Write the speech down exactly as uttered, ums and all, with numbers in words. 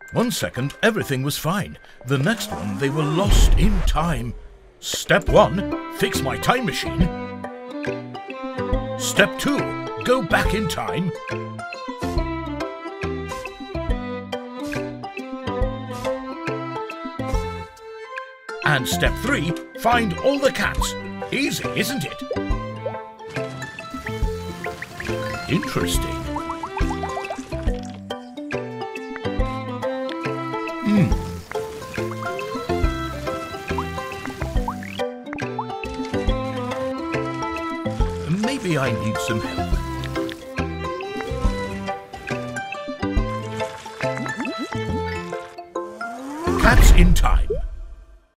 One second, everything was fine. The next one, they were lost in time. Step one, fix my time machine. Step two, go back in time. And step three, find all the cats. Easy, isn't it? Interesting. Hmm. Maybe I need some help. Cats in time.